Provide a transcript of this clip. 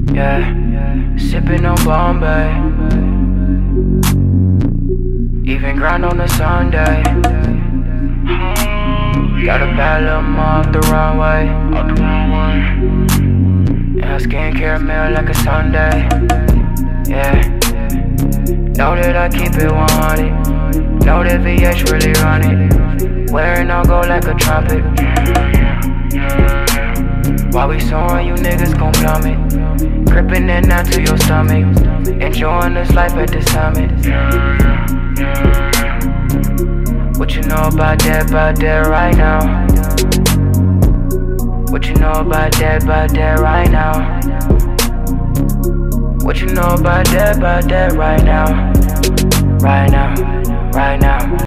Yeah, sipping on Bombay. Even grind on a Sunday. Got a bad little mom off the runway. And her skincare meal like a Sunday. Yeah, know that I keep it 100. Know that VH really run it. Wearing all gold like a trumpet. While we soaring, you niggas gon' plummet. Gripping it down to your stomach. Enjoying this life at the summit. What you know about that right now? What you know about that right now? What you know about that right now? Right now, right now.